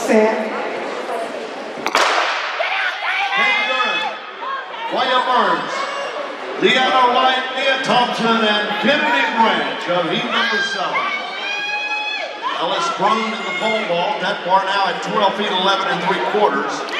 set. Wyatt Burns, Leanna Wright, Nia Thompson, and Kennedy Branch of heat number 7. Ellis Brown in the pole vault. That bar now at 12 feet 11 3/4.